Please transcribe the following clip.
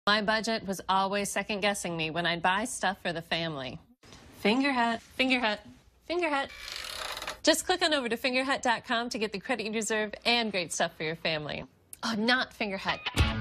My budget was always second-guessing me when I'd buy stuff for the family. FingerHut, FingerHut, FingerHut. Just click on over to fingerhut.com to get the credit you deserve and great stuff for your family. Oh, not FingerHut.